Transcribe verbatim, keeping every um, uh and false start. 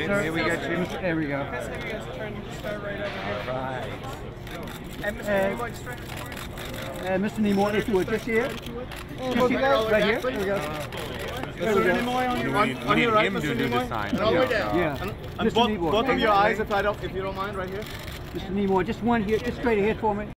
May, sir. may we get you? There we go. All Right. And Mister Uh, Nimoy, just right before it. Uh, Mister Nimoy, if you would, just here. Just here, right here. There we go. There we go. Nimoy on You your, need, on, you on need your right, him to Mister do the Nimoy? sign. And all the way Yeah. down. Yeah. And, and Mister both, Nimoy. both of your eyes, if I don't, if you don't mind, right here. Mister Nimoy, just one here, just straight ahead for me.